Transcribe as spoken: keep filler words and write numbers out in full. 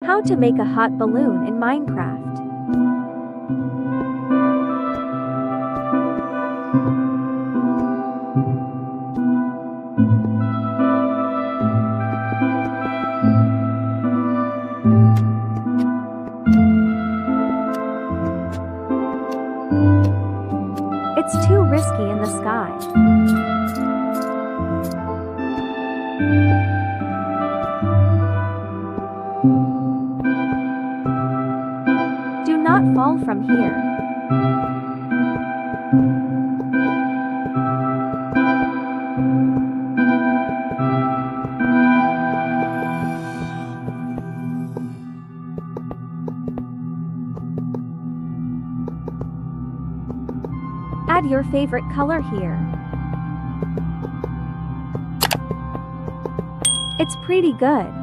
How to make a hot balloon in Minecraft. It's too risky in the sky. Do not fall from here. Add your favorite color here. It's pretty good.